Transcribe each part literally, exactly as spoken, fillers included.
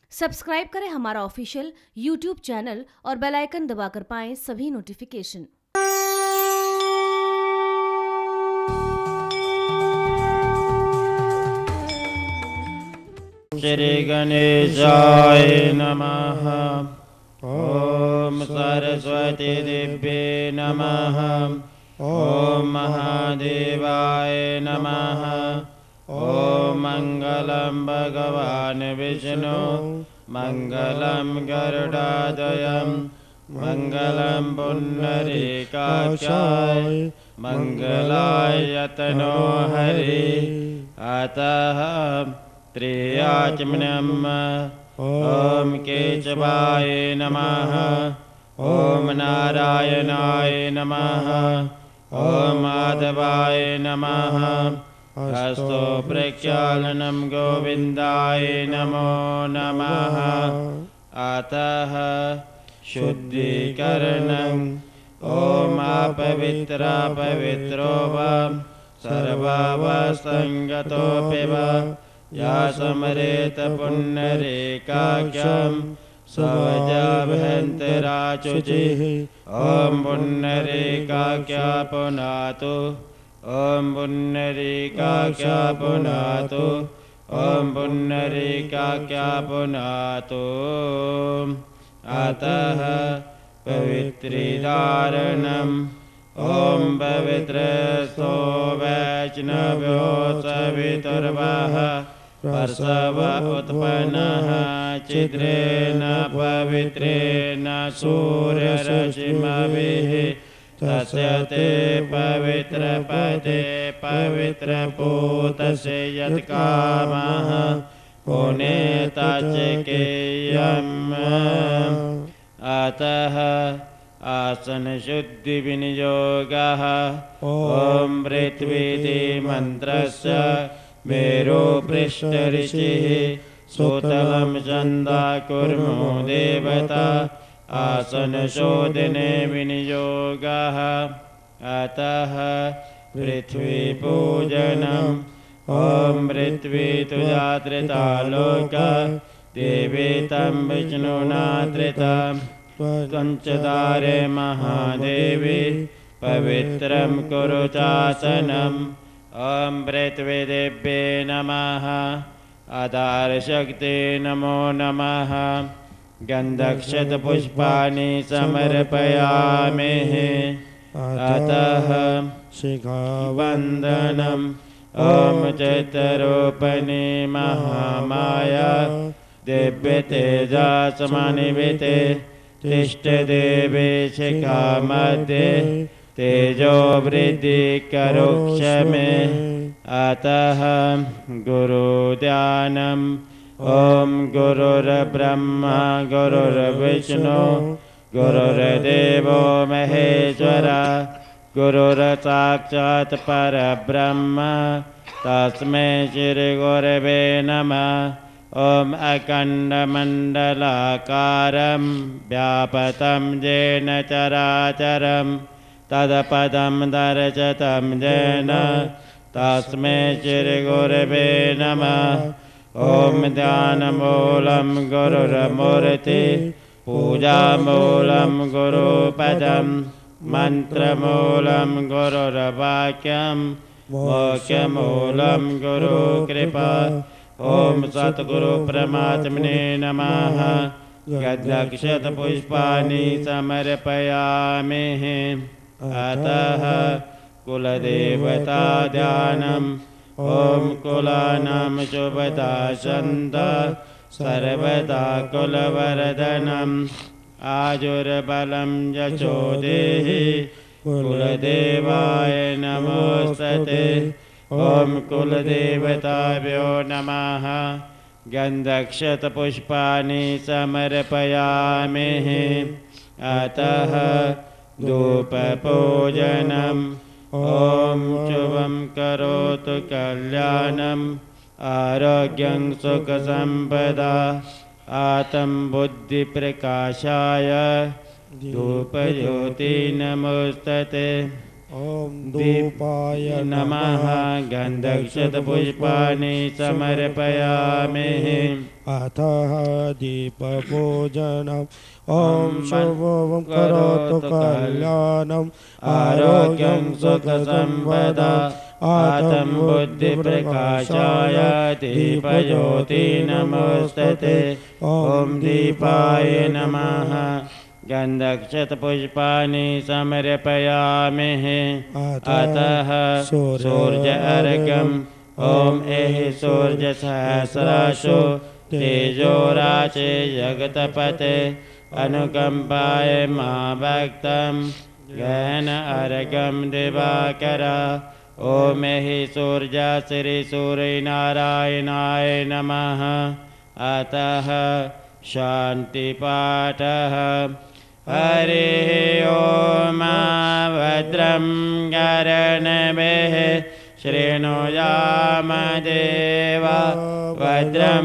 Subscribe करें हमारा official YouTube channel और बेल आइकन दबाकर पाएं सभी नोटिफिकेशन। श्री गणेशाय नमः। ओम सरस्वती दिव्ये नमः। ओम महादेवाय नमः। ओम मंगलम भगवान विष्णु मंगलम गरुडादयं मंगलम पुंडरीकाक्षाय मंगलायतनो हरि। अतः त्रियाचमनम् ओम केशवाय नमः। ओम नारायणाय नमः। ओम माधवाय नमः। हस्तो प्रक्षालनं गोविन्दाय नमो नमः। अतः शुद्धीकरणम् ओम अपवित्रा पवित्रो वा सर्वावस्थांगतोऽपि वा या स्मरेत पुण्डरीकाक्षं स्वजाभ्यन्तराचुचिः। ॐ पुण्डरीकाक्षा पुनातु। ॐ पुण्डरीकाक्षा पुनातु। ॐ पुण्डरीकाक्षा पुनातु। अतः पवित्रीधारणम् ॐ पवित्रस्तो वैष्णवो सवितुर्वः प्रसव उत्पन्नः छिद्रेण पवित्रेण सूर्यरश्मिभिः तस्य ते पवित्रपदे पवित्रपूतस्य यत्कामः पुनेताचिकेयम्। अतः आसनशुद्धिविनियोगः ॐ पृथ्वीति मन्त्रस्य मेरुपृष्ठऋषिः सुतलं छन्दा कुर्मो देवता आसनशोधने विनियोगः। अतः पृथ्वीपूजनम् ॐ पृथ्वी तुजा धृता लोका देवी तं विष्णुना धृता त्वञ्चदारे महादेवी पवित्रं कुरु चासनम्। ॐ पृथ्वीदेव्ये नमः। आधारशक्ति नमो नमः। गन्धक्षतपुष्पाणि समर्पयामि। अतः शिखावन्दनम् ॐ चित्तरूपिणी महामाया दिव्यतेजस्मन्विते तिष्ठदेवी शिखामध्ये तेजो वृद्धि करोक्षमे। अतः गुरुध्यानम् ॐ गुरुर्ब्रह्मा गुरुर्विष्णु गुरुर्देवो महेश्वरः गुरुर्साक्षात् परब्रह्म तस्मै श्रीगुरवे नमः। ॐ अखण्डमण्डलाकारं व्यापतं येन चराचरं तत्पदं दर्शितं येन तस्मै श्रीगुरवे नमः। ॐ ध्यानमूलं गुरुर्मूर्ति पूजामूलं गुरुपदं मन्त्रमूलं गुरुर्वाक्यं मोक्षमूलं गुरुकृपा। ॐ सद्गुरु परमात्मने नमः। गन्धक्षतपुष्पाणि समर्पयामि। अतः कुलदेवता ध्यानम् ॐ कुलानां शुभदा सन्ता सर्वदा कुलवर्धनम् आयुर्बलं यशोदेहि कुलदेवाय नमोस्तुते। ॐ कुलदेवताभ्यो नमः। गन्धक्षतपुष्पाणि समर्पयामि। अतः धूपपूजनम् ॐ शुभं करोतु कल्याणम् आरोग्यं सुखसम्पदा आत्म बुद्धिप्रकाशाय धूपज्योति नमोस्तुते। ॐ धूपाय नमः गन्धक्षतपुष्पाणि समर्पयामि अतः दीपपूजनम् ॐ शुभं करोतु कल्याणम् आरोग्यं सुखसम्पदा आत्म बुद्धिप्रकाशाय दीपज्योति नमोस्तुते ॐ दीपाय नमः गन्धक्षतपुष्पाणि समर्पयामि अतः सूर्य अर्घ्यम् ॐ एहि सूर्य सहस्राशु तेजोराचे जगतपते अनुकम्पाय मा भक्तं गहन अर्घ्यं दिवाकर ॐ एहि सूर्य श्री सूर्यनारायणाय नमः अतः शान्तिपाठः हरिः ॐ भद्रं कर्णभिः शृणुयाम देवा भद्रं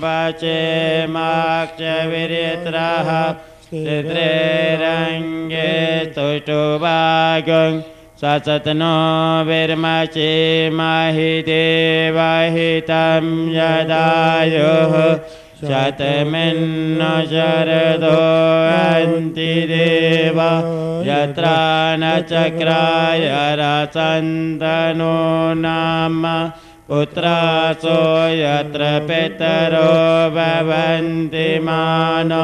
पश्येमाक्षभिर्यत्राः स्थिरैरङ्गे तुष्टुभागं ससत्नो विर्मचेमहि देवहितं यदायुः शतमिन्न शरदो अन्ति देवा यत्र न चक्राय रसन्तनो नाम पुत्रासो यत्र पितरो भवन्ति मानो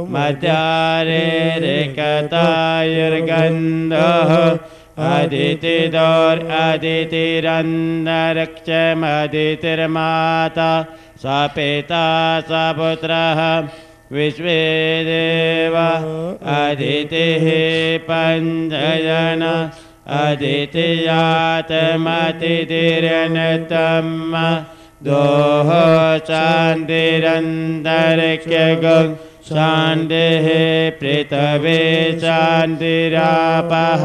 मध्यारेरिकतायुर्गन्धः अदितिदोरदितिरन्तरिक्षमदितिर्माता स पिता स पुत्रः विश्वे देवा अदितिः पञ्चजन अदितियातमतिथिरनतम् दोः शान्तिरन्तरिक्षगं शान्तिः पृथिवी शान्तिरापः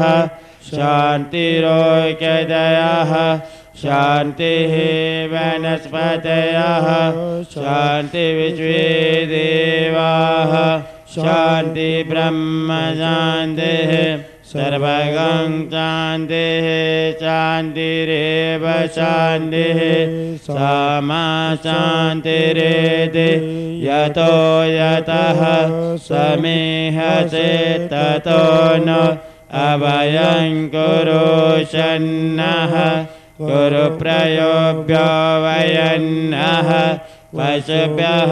शान्तिरोग्यदयः शान्तिः वनस्पतयः शान्ति विश्वे देवाः शान्ति ब्रह्म शान्तिः सर्वगं शान्तिः शान्तिरेव शान्तिः सामा शान्तिरेति यतो यतः समीहसे ततो न अभयं कुरु शन्नः कुरु प्रयोभ्यो वयन्नः पशुभ्यः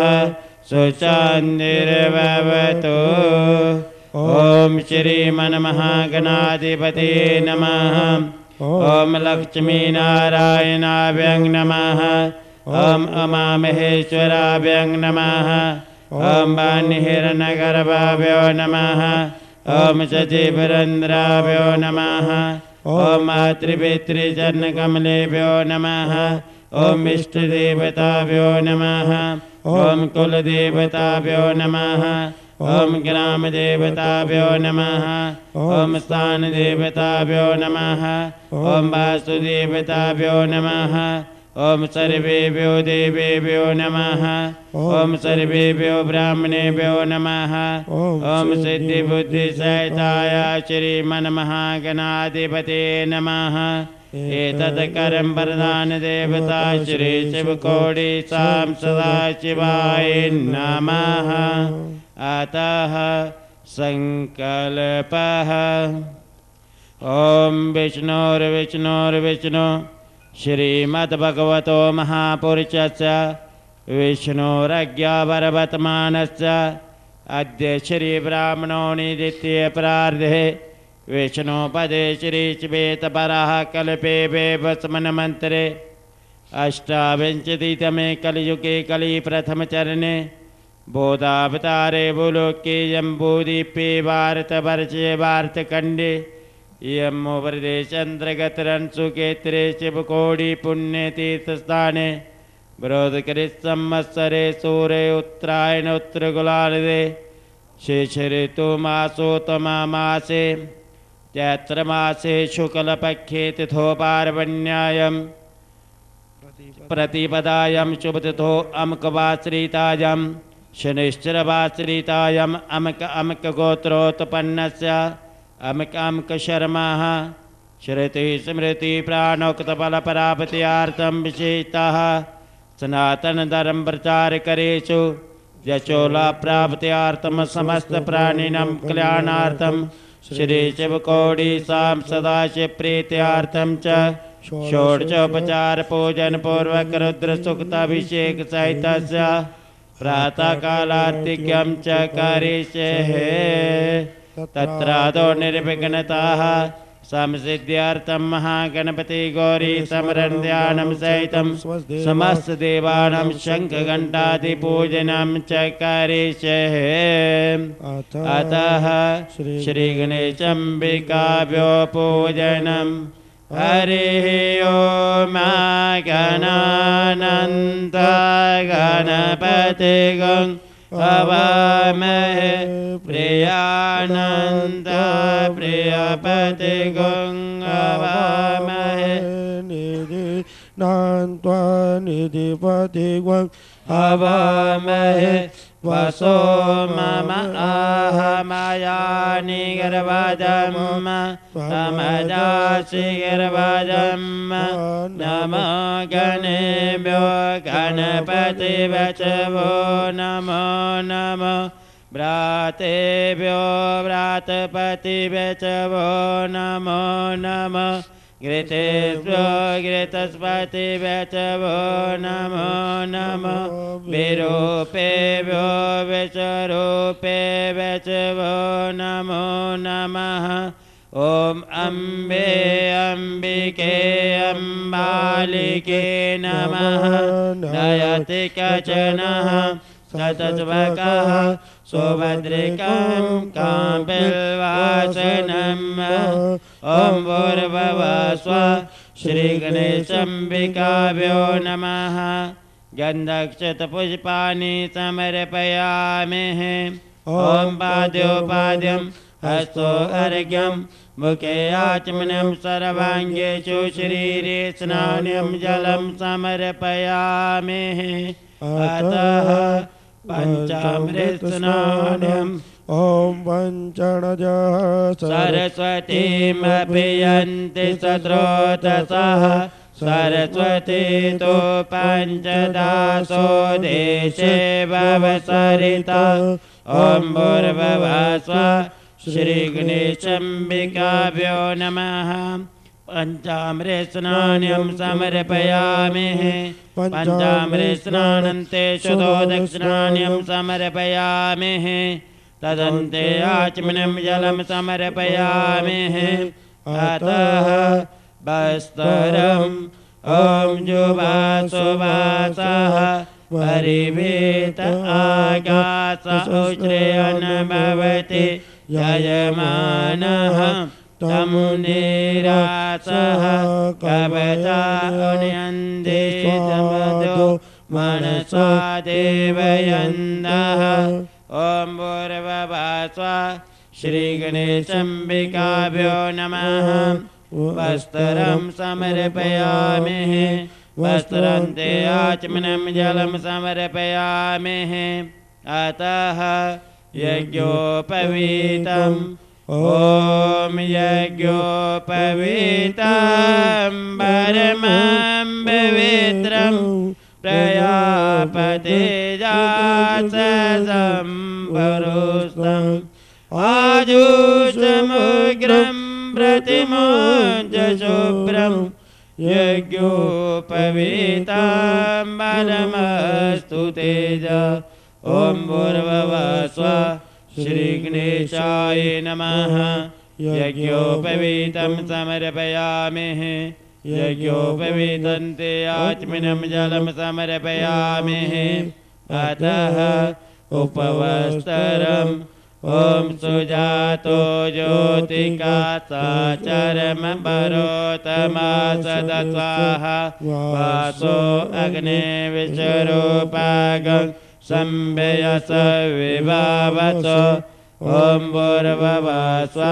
सुशान्तिर्भवतु ॐ श्रीमन्महागणाधिपते नमः ॐ लक्ष्मीनारायणाभ्यं नमः ॐ उमामहेश्वराभ्यं नमः ॐ वाणीहिरण्यगर्भाभ्यो नमः ॐ शचीपुरन्द्राभ्यो नमः ॐ मातृपितृचरणकमलेभ्यो नमः ॐ इष्टदेवताभ्यो नमः ॐ कुलदेवताभ्यो नमः ॐ ग्रामदेवताभ्यो नमः ॐ स्थानदेवताभ्यो नमः ॐ वासुदेवताभ्यो नमः ॐ सर्वेभ्यो देवेभ्यो नमः ॐ सर्वेभ्यो ब्राह्मणेभ्यो नमः ॐ सिद्धिबुद्धिसहिताय श्रीमन्महागणाधिपते नमः एतत् करं वरदानदेवता श्री शिवकोटि सां सदाशिवाय नमः अतः संकल्पः ॐ विष्णोर्विष्णोर्विष्णु श्रीमद्भगवतो महापुरुषस्य विष्णोरज्ञावरवर्तमानस्य अद्य श्रीब्राह्मणोनिदित्ये प्रार्धे विष्णुपदे श्रीश्वेतपरः कल्पे वैवस्वनमन्त्रे अष्टाविंशतितमे कलियुगे कलिप्रथमचरणे बोधावतारे भूलोके जम्बूद्वीपे भारतवर्षे भारतखण्डे यमोप्रदेशान्तर्गतरंसुक्षेत्रे शिवकोटि पुण्यतीर्थस्थाने बृहत्कृत्संवत्सरे सूर्य उत्तरायण उत्तरगोलार्धे शेषऋतुमासोत्तममासे चैत्रमासे शुक्लपक्षे तिथोपार्वण्यां प्रतिपदायां शुभतिथो अमुकवाश्रितायां शनिश्चरवाश्रितायाम् अमुक अमुकगोत्रोत्पन्नस्य अमुक अमुक शर्मा श्रुति स्मृति प्राणोक्तफलपरापत्यार्थं विशेषतः सनातनधर्म प्रचारकरेषु यशोलाप्राप्त्यार्थं समस्तप्राणिनां कल्याणार्थं श्रीशिवकोटिसां सदाशिवप्रीत्यार्थं च षोडशोपचारपूजनपूर्वक रुद्रसूक्ताभिषेकसहितस्य प्रातःकालार्तिक्यं च करिष्ये। तत्रादौ निर्विघ्नताः समसिद्ध्यर्थं महागणपति गौरी स्मरण ध्यानं सहितं समस्तदेवानां शङ्खघण्टादिपूजनं च करिष्ये। अतः श्रीगणेशाम्बिकाभ्यो पूजनम्। हरिः ओम गणानन्त गणपतिगं हवामहे प्रियानन्द प्रियपतिगं हवामहे निधिनान्त्वा निधिपतिगं हवामहे वसो मम आहमयानि गर्भजम् समजासि गर्भजम्। नमो गणेभ्यो गणपतिवचवो नमो नमो व्रातेभ्यो व्रातपतिवचवो नमो नमो घृतेभ्यो घृतस्पतिवचवो नमो नमो विरूपेभ्यो विचरूपेभ्यो नमो नमः। ॐ अम्बे अम्बिके अम्बालिके नमः। नयति कचनः सतस्वकः सुभद्रिकं काम्बिल्वासनम्। ॐ भूर्भुवस्व श्रीगणेशाम्बिकाभ्यो नमः। गन्धक्षतपुष्पाणि समर्पयामि। ॐ पाद्योपाद्यं हस्तो अर्घ्यं मुखे आचमनं सर्वाङ्गेषु शरीरे स्नानं जलं समर्पयामि। अतः पञ्चामृतस्नानम्। ॐ पञ्चणजः सरस्वतीमपि यन्ति सत्रोतसः सरस्वती तु पञ्चदासो देशे भवसरिता। ॐ भूर्भुवस्व श्रीगणेशाम्बिकाभ्यो नमः। पञ्चामृतस्नानं समर्पयामि। पञ्चामृतस्नानन्ते शुद्धोदकस्नानं समर्पयामि। तदन्ते आचमनं जलं समर्पयामि। अतः वस्त्रम्। ॐ जुवासुवासः परिवेत आकाश उच्छ्रयन् भवति यजमानः तं निरासः कवचान्यन्ते समदो मनसा देवयन्दः। ॐ भूर्भुवस्व श्रीगणेशाम्बिकाभ्यो नमः। वस्त्रं समर्पयामि। वस्त्रान्ते आचमनं जलं समर्पयामि। अतः यज्ञोपवीतम्। ॐ यज्ञोपवीतं परमं पवित्रं प्रजापतिजातं पुरुषम् आजुषमुग्रं प्रतिमोच शुभ्रं यज्ञोपवीतं परमस्तु तेज। ॐ भूर्भुवस्व श्रीगणेशाय नमः। यज्ञोपवीतं समर्पयामि। यज्ञोपवीतन्ते आचमनं जलं समर्पयामि। अतः उपवस्त्रम्। ॐ सुजातो ज्योतिका साचरम परोतमा सदस्वाहा वासो अग्ने विश्वरूपागं संभयस विभावसो। ॐ भूर्भुवस्व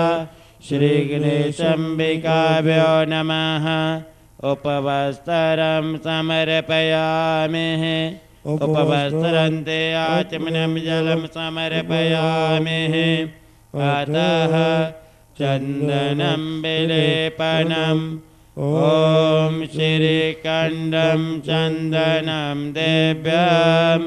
श्रीगणेशाम्बिकाभ्यो नमः। उपवस्त्रं समर्पयामि। उपवस्त्रन्ते आचमनं जलं समर्पयामि। अतः चन्दनं विलेपनम् ॐ श्रीकण्ठं चन्दनं देव्यं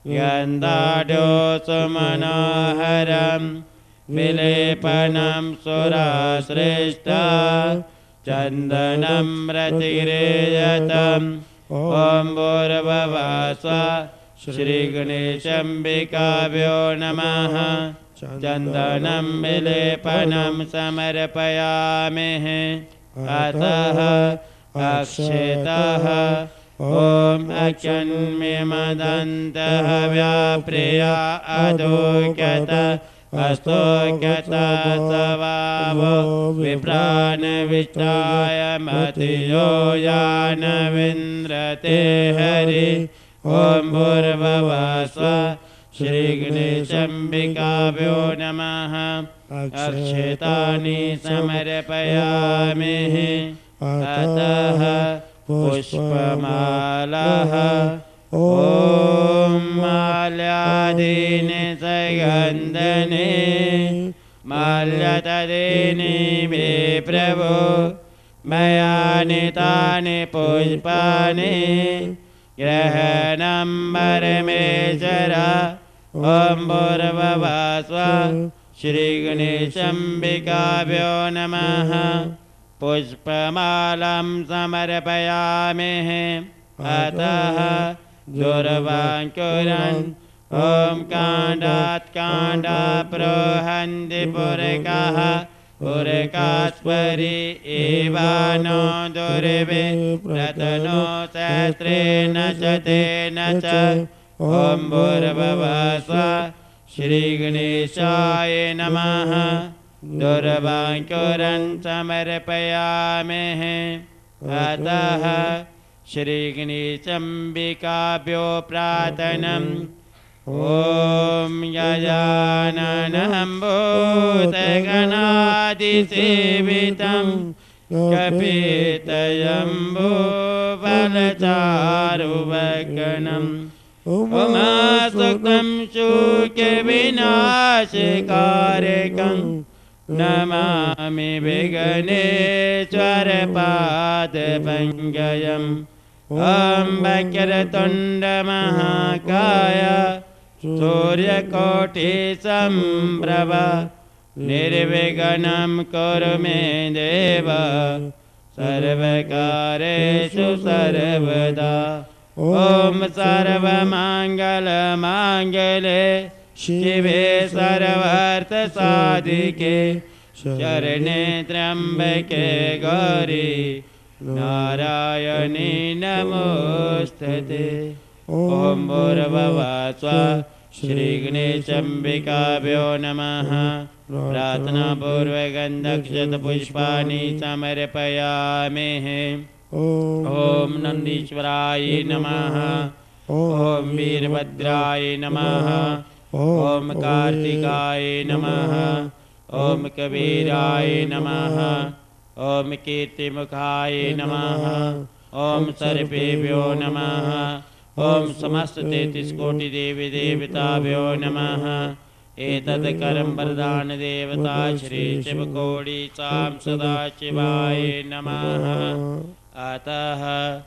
गन्धाढ्योऽसुमनोहरं विलेपनं सुराश्रेष्ठा चन्दनं रतिरेयतम् ॐ भूर्भुवस्सुवः श्रीगणेशाम्बिकाभ्यो नमः चन्दनं विलेपनं समर्पयामः अतः अक्षतः ॐ अक्षन्मिमदन्तः व्याप्रिया अधोक्यत अस्तोक्यत सवावो विप्राणविष्टाय मतियो यानविन्द्रते हरि ॐ भूर्भुवस्सुवः श्रीगणेशाम्बिकाभ्यो नमः अक्षतानि समर्पयामि अतः पुष्पमालाः ॐ माल्यादीनि सगन्धने माल्यतदीनि मे प्रभो मया नीतानि पुष्पाणि ग्रहणं परमेश्वर ॐ भूर्भुवस्सुवः श्रीगणेशाम्बिकाभ्यो नमः पुष्पमालां समर्पयामि अतः दुर्वाङ्कुरन् ॐ काण्डात् काण्डा प्रोहन्ति पुरकाः पुरकास्परि एवानो दुर्वे रतनो सहस्रेण च तेन च ॐ भूर्भुवस्सुवः श्रीगणेशाय नमः दुर्वाङ्कुरन् समर्पयामि अतः श्रीगणेशाम्बिकाभ्यो प्रार्थनम् ॐ गजाननं भूतगणादिसेवितं कपितजम्बूफलचारुभक्षणम् उमासुतं शोकविनाशकारकं नमामि विघ्नेश्वरपादपङ्कजम् ॐ वक्रतुण्डमहाकाय सूर्यकोटिसम्प्रभ निर्विघ्नं कुरु मे देव सर्वकार्येषु सर्वदा ॐ सर्वमङ्गलमाङ्गल्ये शिवे सर्वार्थसाधिके शरणे त्र्यम्बके गौरी नारायणी नमोस्तुते ॐ भूर्भुवस्सुवः श्रीगणेशाम्बिकाभ्यो नमः प्रार्थनापूर्वकं दक्षतपुष्पाणि समर्पयामि ॐ नन्दीश्वराय नमः ॐ वीरभद्राय नमः ॐ कार्तिकाय नमः ॐ कबीराय नमः ॐ कीर्तिमुखाय नमः ॐ सर्पेभ्यो नमः ॐ समस्त तैंतीस कोटि देवी देवताभ्यो नमः एतत् करं वरदान देवता श्री शिवकोटि सां सदाशिवाय नमः अतः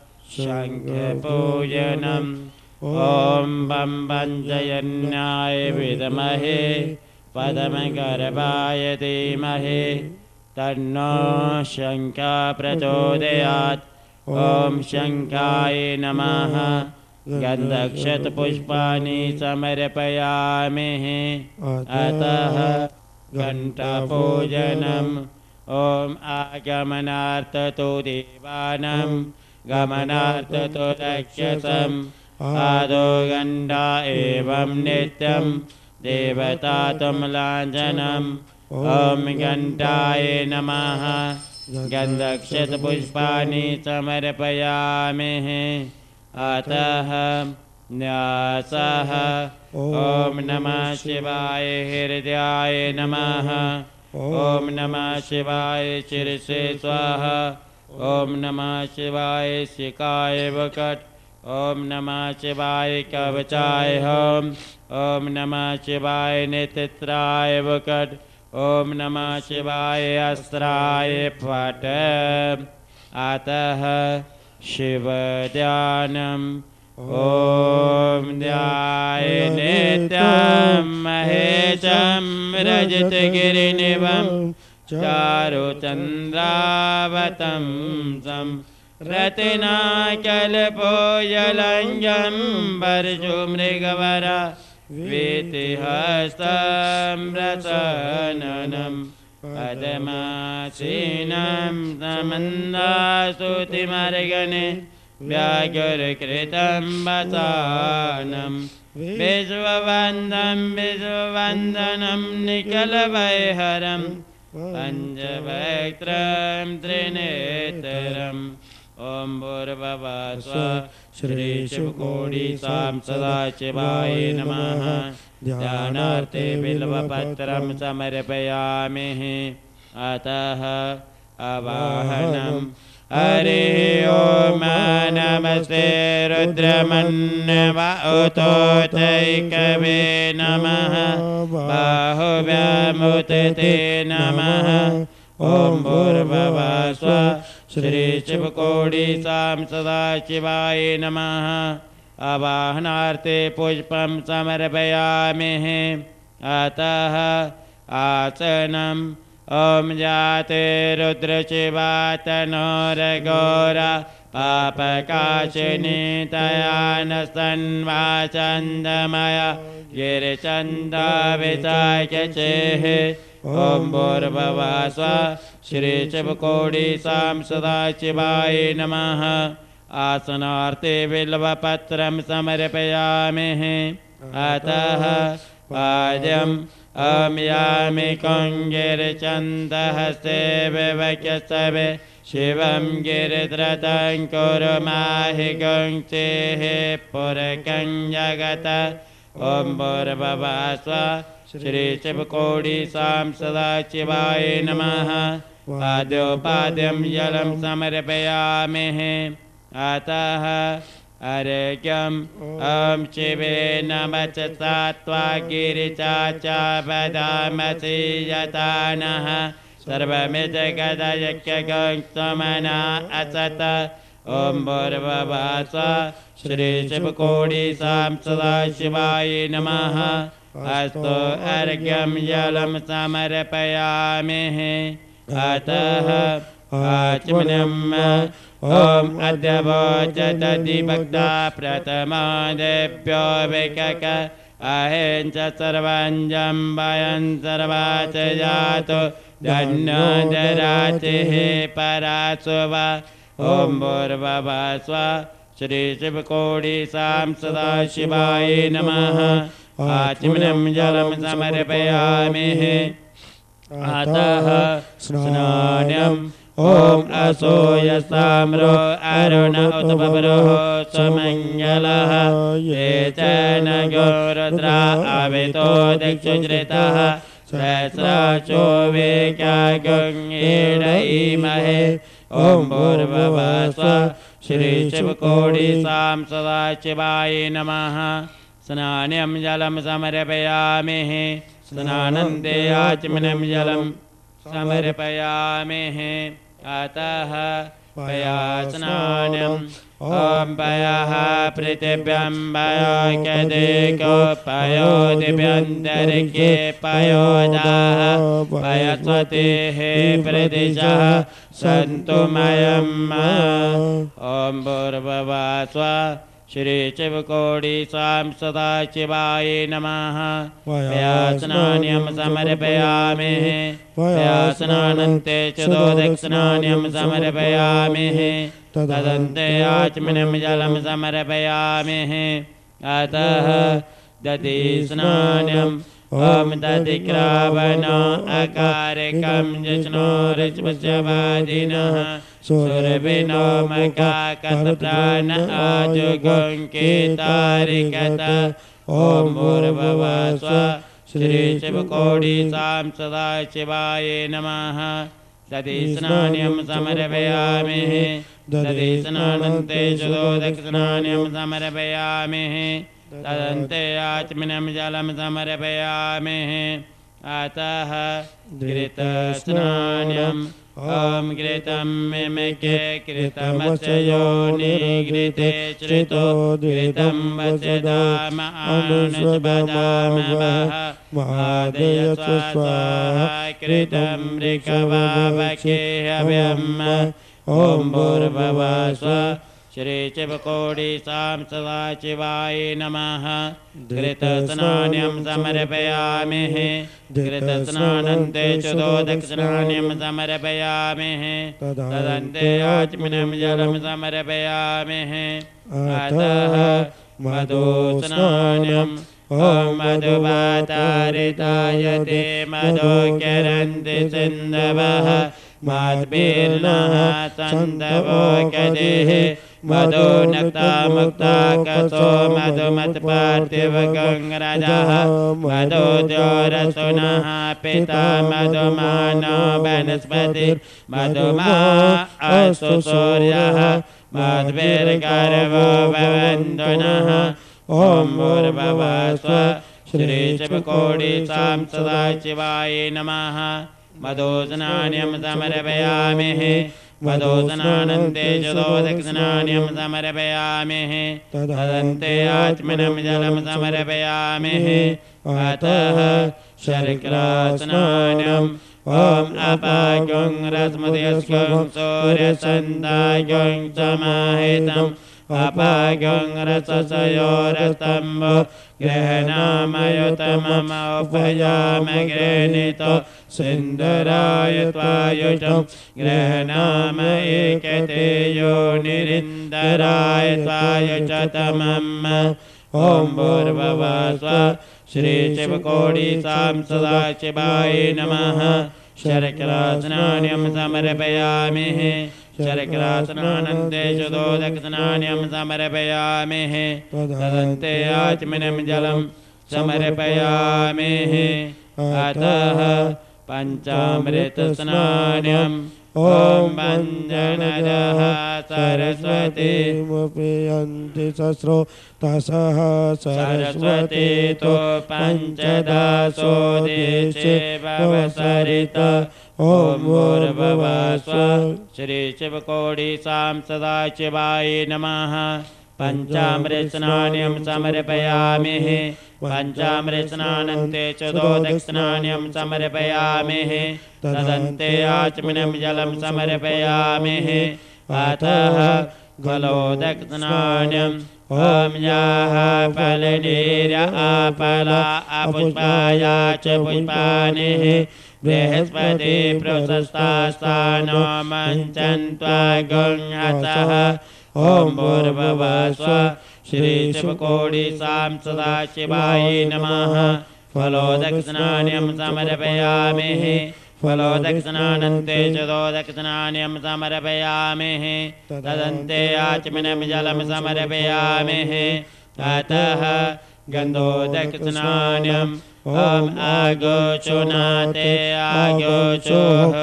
शङ्खपूजनम् ॐ बं पञ्चजन्याय विद्महे पद्मगर्भाय धीमहि तन्नो शङ्खः प्रचोदयात् ॐ शङ्खाय नमः गन्धक्षतपुष्पाणि समर्पयामि अतः घण्टापूजनम् ॐ आगमनार्थतो देवानां गमनार्थतो राक्षसम् आदौ गण्डा एवं नित्यं देवता तुमलाञ्जनम् ॐ घण्टाय नमः गन्धक्षतपुष्पाणि समर्पयामि अतः न्यासः ॐ नमः शिवाय हृदयाय नमः ॐ नमः शिवाय शिरसे स्वाहा ॐ नमः शिवाय शिखाय वकट ॐ नमः शिवाय कवचाय हम ॐ नमः शिवाय नेत्राय वकट ॐ नमः शिवाय अस्त्राय फट् अतः शिवध्यानम् ॐ ध्याय नित्यं महेशं रजतगिरिनिभं चारुचन्द्रावतंसं रत्नाचलपोजलञ्जं वर्जुमृगवरा वीतिहस्तं रसननं पद्मासीनं समन्दास्तुतिमर्गणे व्याघ्रकृतं वसानं विश्ववन्दं विश्ववन्दनं निखिलवैहरं पञ्चवक्त्रं त्रिनेत्रम् ॐ भूर्भुवः स्वः श्रीशिवकोटि सदाशिवाय नमः। ध्यानार्थे बिल्वपत्रं समर्पयामि। अतः अवाहनम् हरिः ॐ नमस्ते रुद्रमन्यवतोतैकवे नमः बाहुव्यामुते नमः। ॐ भूर्भुवः स्वः श्रीशिवकोटि सदाशिवाय नमः। आवाहनार्थे पुष्पं समर्पयामि। अतः आसनम् ॐ जाते रुद्रशिवा तनोरघोरा पापकाशिनी तयानस्तन्वाचन्दमया गिरिचन्दविचायचेः। ॐ भूर्भुवः स्वः श्रीशिवकोटि सदाशिवाय नमः। आसनार्थे बिल्वपत्रं समर्पयामि। अतः पाद्यम् ॐ यामि कुङ्गिरचन्दहस्ते विवक्ष्यवे शिवं गिरिधृतं कुरु माहि गुङ्क्तेः पुरकं जगत। ॐ भूर्भुवः स्वः श्रीशिवकोटि सदाशिवाय नमः। पाद्योपाद्यं जलं समर्पयामि। अतः अर्घ्यम् ॐ शिवे नमः त्वा गिरिचा च वदामसि यथा नः सर्वमिदगदयज्ञगङ्क्तमना असत। ॐ भूर्भुवः स्वः श्रीशिवकोटि सदाशिवाय नमः। अस्तु अर्घ्यं जलं समर्पयामि। अतः आचमनम् ॐ अद्य वोचतधिभक्ता प्रथमादेभ्यो विकक अहें च सर्वञ्जं वयं सर्वा च जातो धन्योदरातिः परासुवा। ॐ भूर्भुवः स्वः श्रीशिवकोटि सदाशिवाय नमः। आचमनं जलं समर्पयामि। अतः स्नानम् ॐ असूयसाम्रो अरुण उत्परो सुमङ्गलः एतेन गोरुद्रा अवितो दिक्षुश्रितः सहस्राचो वेक्यागुङ्गीडयीमहे। ॐ भूर्भुवः स्वः श्रीशिवकोटि सदाशिवाय नमः। स्नानं जलं समर्पयामि। स्नानन्ते आचमनं जलं समर्पयामि। अतः पयास्नानम् ॐ पयः पृथिव्यां पयोकेदेको पयोदिभ्यन्तरिक्षे पयोदाः पयस्वतिः प्रदिशः सन्तु मयम्। ॐ भूर्भुवः स्वः श्रीशिवकोटि सदाशिवाय नमः। पयास्नानं समर्पयामि। पयास्नानन्ते च दक्षिणान्यं समर्पयामि। तदन्ते आचमनं जलं समर्पयामि। अतः दधिस्नानम् ॐ दधिक्रावण अकारकं जिष्णोरिष्वस्यवादिनः सुरभिनो मकाकतप्राण आजुगुङ्कितारिकत। ॐ भूर्भुवः स्वः श्रीशिवकोटि सदाशिवाय नमः। दधिस्नानं समर्पयामि। दधिस्नानन्ते च दक्षिणान्यं समर्पयामि। तदन्ते आचमनं जलं समर्पयामि। अतः घृतस्नानम् ॐ घृतं मिमिके घृतमस्य योनिघृते श्रितो घृतं वचदाम अनुष्वदामवः महादयस्व स्वाहा घृतं ऋकवावके हव्यम् ॐ भूर्भुवः स्वः श्रीशिवकोटि सदाशिवाय नमः घृतस्नानं समर्पयामि घृतस्नानन्ते चतुर्दशस्नानं समर्पयामि तदन्ते आचमनं जलं समर्पयामि अतः मधुस्नानम् ॐ मधुवातारिताय ते मधुकरन्ति सिन्धवः मद्भिर्नः सन्दवोकदिः मधुनक्ता मुक्ता कसो मधुमत्पार्थिवगङ्गराजः मधुद्योरसुनः पिता मधुमानो वनस्पतिर्मधुमा अस्तु सूर्यः मद्भिर्गर्भो भवन्तु नः ॐ भूर्भुवः स्वः श्रीशिवकोटि सदाशिवाय नमः मधुस्नानं समर्पयामि मधुस्नानन्ते चतुर्दशस्नानं समर्पयामि तदन्ते आचमनं जलं समर्पयामि अतः शर्करास्नानम् ॐ अपागं रश्मदेस्कं सूर्यसन्दायं समाहितम् अपागं रससयोरस्तम्भ गृह्णामयुतममुपयाम गृह्णीतो सिन्दूराय त्वायुषं गृह्णाम एकते योनिरिन्दराय त्वायुषतमम् ॐ भूर्भुवः स्वः श्रीशिवकोटि सदाशिवाय नमः शर्करास्नानं समर्पयामि शर्करास्नानन्ते चतुर्दशस्नानं समर्पयामि तदन्ते आचमनं जलं समर्पयामि अतः पञ्चामृतस्नानम् ॐ पञ्चनदः सरस्वती मुपयन्ति सस्रो तसः सरस्वती तो पञ्चदशो देशे भवसरिता ॐ भूर्भुवः स्वः श्रीशिवकोटि सदाशिवाय नमः पञ्चामृतस्नानं समर्पयामि पञ्चामृतस्नानन्ते चतुर्दशस्नानं समर्पयामि तदन्ते आचमनं जलं समर्पयामि अतः फलोदकस्नानम् ॐ याः फलनीर आपला अपुष्पाया च पुष्पाणि बृहस्पति प्रशस्तास्तानो मञ्चन्त्वा गङ्गसः ॐ भूर्भुवः स्वः श्रीशिवकोटि सदाशिवाय नमः फलोदकस्नानं समर्पयामि फलोदकस्नानन्ते चतुर्दशस्नानं समर्पयामि तदन्ते आचमनं जलं समर्पयामि अतः गन्धोदकस्नानम् ॐ आगोचुनाते आगोचुः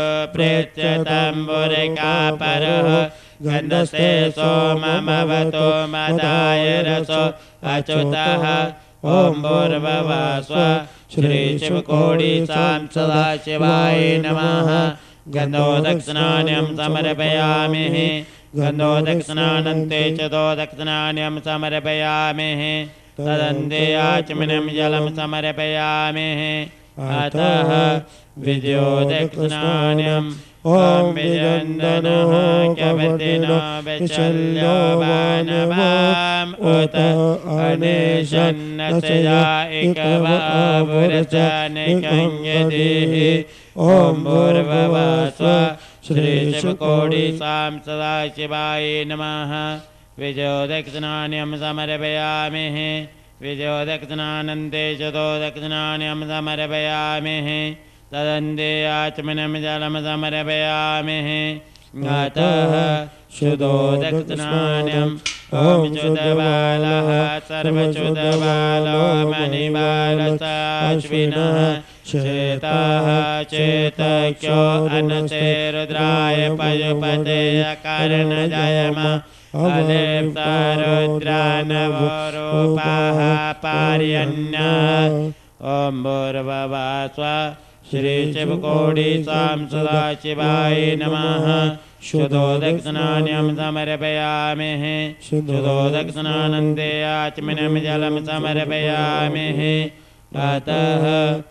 प्रेत्यतम्बुरिकापरः गन्धस्ते सोममवतो मदाय रसो अच्युतः ॐ भूर्भुवः स्वः श्रीशिवकोटि सदाशिवाय नमः गन्धोदकस्नानं समर्पयामि गन्धोदकस्नानन्ते चतुर्दशस्नानं समर्पयामि तदन्ते आचमनं जलं समर्पयामि अतः विद्योदकस्नानम् ॐ विजन्दनः कवतिनो विचल्यो वानवाम् उत अनेशन्नतया एकवावुरचनिकं यदिः ॐ भूर्भुवः स्वः श्रीशिवकोटि सदाशिवाय नमः विजयोदकस्नानं समर्पयामि विजयोदकस्नानन्ते चतुर्दशस्नानं समर्पयामि तदन्ते आचमनं जलं समर्पयामि अतः शुद्धोदकस्नानम् ॐ शुद्धबालः सर्वशुद्धबालो मणिबालसाश्विनः चेताः चेतक्यो अनते रुद्राय पशुपते अकारणजयम अलेप्ता रुद्रानवरूपाः पार्यन्यः ॐ भूर्भुवः स्वः श्रीशिवकोटि सदाशिवाय नमः शुद्धोदकस्नानं समर्पयामि शुद्धोदकस्नानन्ते आचमनं जलं समर्पयामि अतः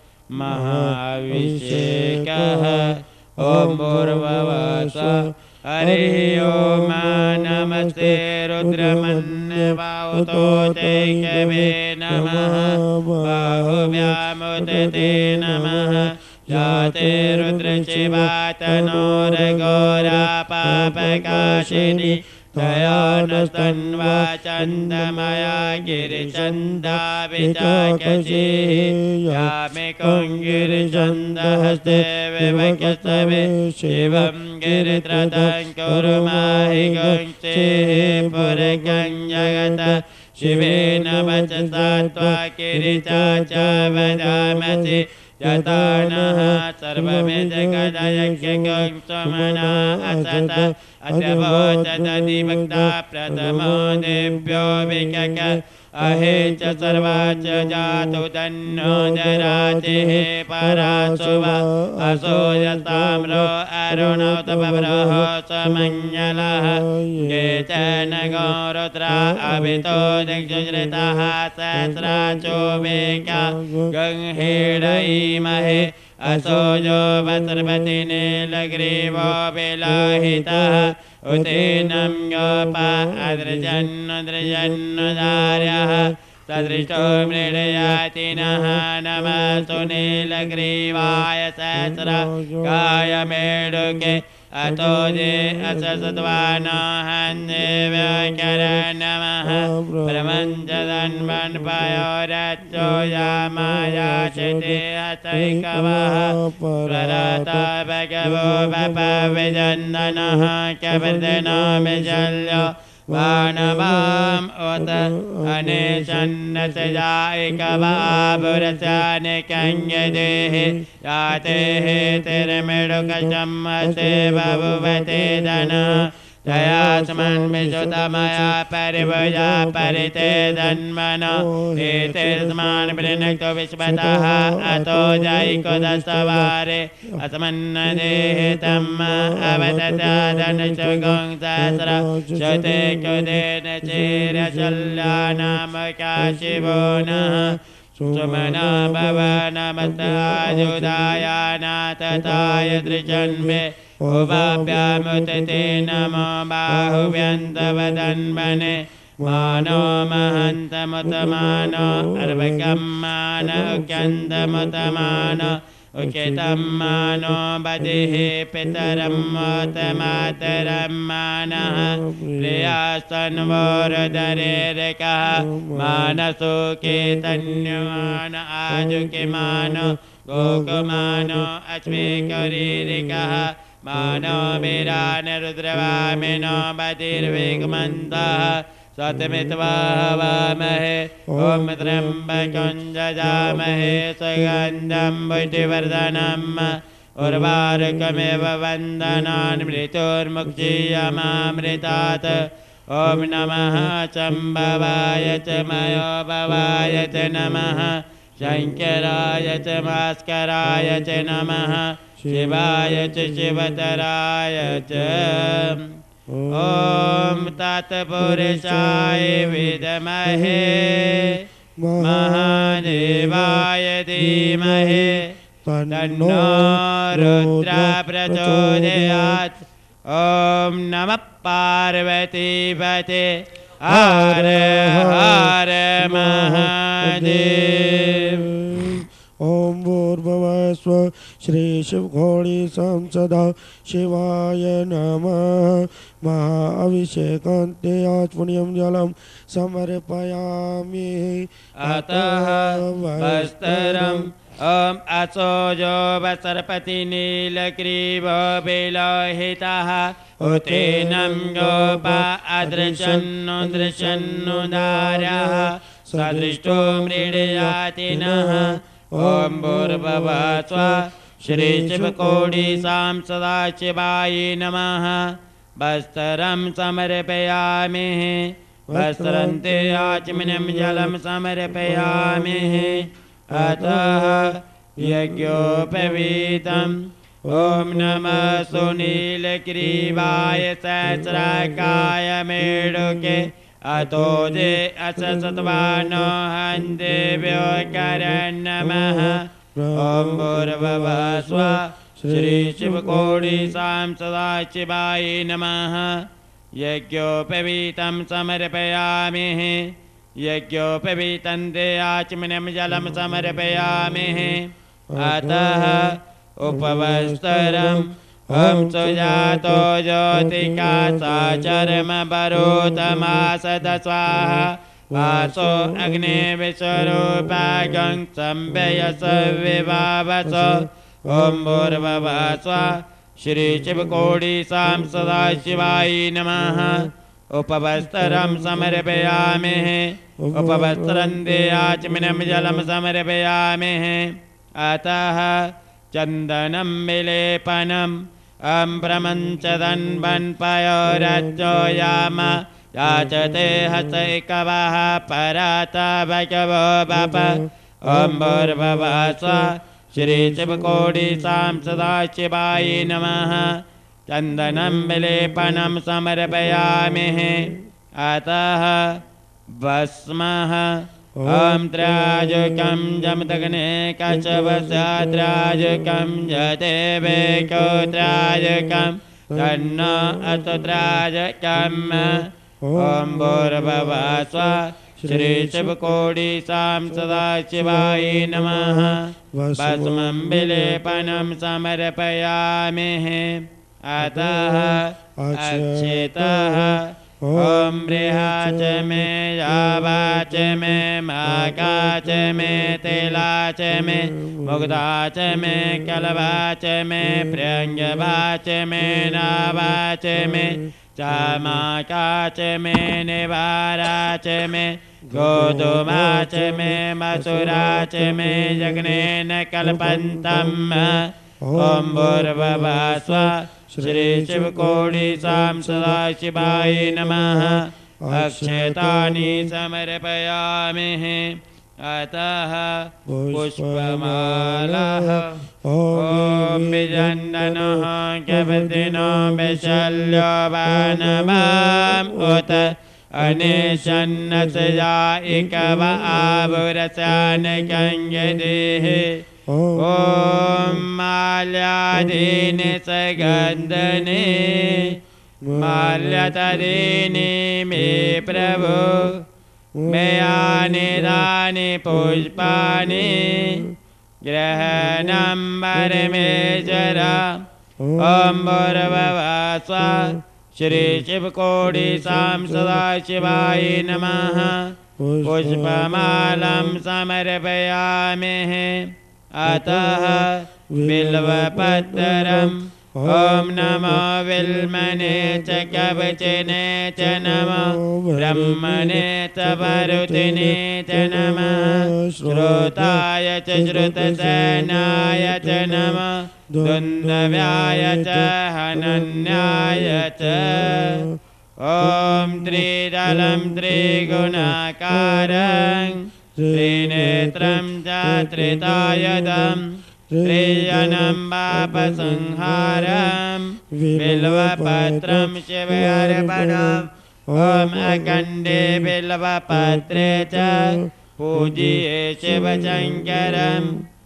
महाभिषेकः ॐ भूर्भुवः स्वः हरिः ॐ नमस्ते रुद्रमन्यवाहुतो ते कवे नमः बाहुव्यामुदते नमः जाते रुद्रशिवातनोरघोरा पापकाशिनी दयानस्तन्वा चन्दमया गिरिचन्दा विचाकशी यामे गिरिचन्दहस्ते विवकस्तवे शिवं गिरित्रतं कुरुमाहि गङ्क्षे पुरगं जगत शिवेन वचसा त्वा गिरिचा च वदामसि यथा नः सर्वमेजगदयज्ञं स्वमना असत अद्यवोचदधिवक्ता प्रथमो देव्यो विकक अहे च सर्वा च जातु तन्नो दरातिः परासुवा असो यताम्रो अरुणोतपवरः समञ्जलः ये च न गौरुद्रा अभितो दिग्जुजृतः सहस्राचो वेका गंहेडयीमहे असो जो वसर्वति नीलग्रीवो विलोहितः उतेनं गोपा अदृजन्नदृजन्नदार्यः सदृशो मृडयाति नः नमः सुनीलग्रीवाय सहस्रकाय मेढुके अतो जे अससद्वानो हन्देव्यकर नमः प्रमञ्चदन्वन्पयोरच्चो यामायाशिते हतैकवः प्रदाता भगवो वपविजन्दनः कवर्धनामिजल्यो वानवाम् उत अनेशन्नसजायिकवाबुरसानिकञ्जदेः यातेः तिर्मिडुकशम्मसे बभुवते धन दयास्मन्विशुतमया परिभुजा परिते धन्मनो एतेस्मान् वृणक्तो विश्वतः अतो जैकोदशवारे अस्मन्नदेः तम् अवदचादनशुगं सहस्र श्रुते कुदेन चेर्यशल्यानामका शिवो नः सुमना भव नमस्तायुधाया नाथताय दृशन्मे उवाभ्यामुते नमो बाहुव्यन्तवदन्वने मानो महन्तमुतमानो अर्वकं मान उक्यन्तमुतमानो उचितं मानो बदिः पितरं मोतमातरं मानः प्रियास्तन्वोरुदरेरिकः मानसुकेतन्यमान आजुकिमानो गोकुमानो अश्विकरीरिकः मानो वीरान रुद्रवामिनो बधिर्वेगमन्तः सतमित्वा हवामहे ॐ त्र्यम्बकं जजामहे सुगन्धं पुष्टिवर्धनम् उर्वारुकमिव वन्दनान् मृत्युर्मुक्षीयमामृतात् ॐ नमः शम्भवाय च मयोभवाय च नमः शङ्कराय च भास्कराय च नमः शिवाय च शिवतराय च ॐ तत्पुरुषाय विद्महे महादेवाय धीमहि तन्नो रुद्रः प्रचोदयात् ॐ नमः पार्वतीपते हर हर महादेव। ओम भूर्भुवः स्वः श्री शिवघोड़ी संसदा शिवाय नमः। महाअभिषेकान्ते आचमनीयं जलं समर्पयामि। अतः वस्त्रम् ॐ असोजो वसर्पति नीलग्रीवो विलोहितः उतेनं गोपा अदृशन्नु दृशन्नुदारः सदृष्टो मृडयाति नः। ॐ भूर्भुवः स्वः श्री शिवकोटि सदाशिवाय नमः। वस्त्रं समर्पयामि। वस्त्रन्ते आचमनीयं जलं समर्पयामि। अतः यज्ञोपवीतम् ॐ नमः सुनीलग्रीवाय सहस्राकाय मेढुके अतो जे अससत्वानो हन्देभ्यो करन् नमः ॐ भूर्भुवः स्वः श्रीशिवकोटिसां सदाशिवाय नमः यज्ञोपवीतं समर्पयामि यज्ञोपवीतं देयाचमनं जलं समर्पयामि अतः उपवस्त्रम् ॐ सुजातो ज्योतिका साचर्म भरोतमासद स्वाहा वासो अग्ने विश्वरूपागं संवेयस विभावस ॐ भूर्भुवः स्वः श्रीशिवकोटिसां सदाशिवाय नमः उपवस्त्रं समर्पयामि उपवस्त्रं देयाचमनं जलं समर्पयामि अतः चन्दनं विलेपनम् अम्प्रमञ्चदन्वन्पयोरज्जो याम याचते हसैकवः पराता भगवो बप ॐ भूर्भुवः स्वः श्रीशिवकोटिसां सदाशिवाय नमः चन्दनं विलेपनं समर्पयामि अतः भस्मः ॐ त्राजुकं जमदग्ने कशवस्यात्राजुकं जदेवेको त्राजुकं तन्नो अस्तु त्राजुकम् ॐ भूर्भुवः स्वः श्रीशिवकोटिसां सदाशिवाय नमः भस्मं विलेपनं समर्पयामि अतः अक्षितः ॐ बृहाच मे यावाच मे माकाच मे तिलाच मे मुग्धाच मे कलवाच मे प्रियङ्गवाच मे नावाच मे चामाकाच मे निवाराच मे गोधूमाच मे मसुराच मे यज्ञेन कल्पन्तम् ॐ भूर्भुवः स्वः श्रीशिवकोटिसां सदाशिवाय नमः अक्षतानि समर्पयामि अतः पुष्पमालाः ॐ विजन्दनः कवतिनो विशल्यो वानमाम् उत अनेशन्नसजायिकव आभुरसानकङ्गदेः ॐ माल्यादीनि सगन्धने माल्यतदीनि मे प्रभो मयानि तानि पुष्पाणि ग्रहणं परमेश्वर ॐ भूर्भुवः स्वः श्रीशिवकोटिसां सदाशिवाय नमः पुष्पमालं समर्पयामि अतः बिल्वपत्रम् ॐ नमो विल्मने च कवचने च नमो ब्रह्मणे च वरुतिने च नमः श्रोताय च श्रुतसेनाय च नमः दुन्दव्याय च हनन्याय च ॐ त्रिदलं त्रिगुणाकारं त्रिनेत्रं च त्रितायदं त्रिजनं पापसंहारं बिल्वपत्रं शिवार्पणम् ॐ अखण्डे बिल्वपत्रे च पूज्ये शिवशङ्करं